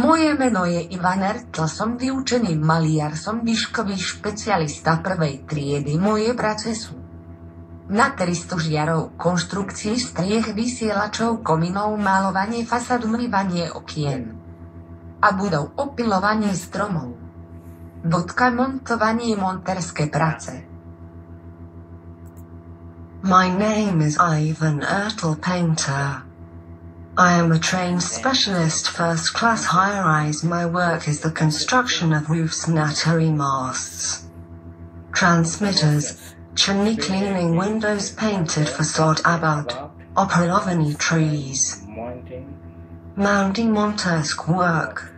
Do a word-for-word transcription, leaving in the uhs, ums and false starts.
Moje meno je Ivan Ertl, som vyučený maliar, som výškový špecialista prvej triedy. Moje práce sú na tristo žiarov, konštrukcii striech, vysielačov, kominov, málovanie fasád, umývanie okien a budov, opilovanie stromov, bodka, montovanie, monterské práce. My name is Ivan Ertl, painter. I am a trained specialist first class high-rise. My work is the construction of roofs, nattery masts, transmitters, chimney cleaning, windows painted, facade abad, operovany trees, mounting Montesque work.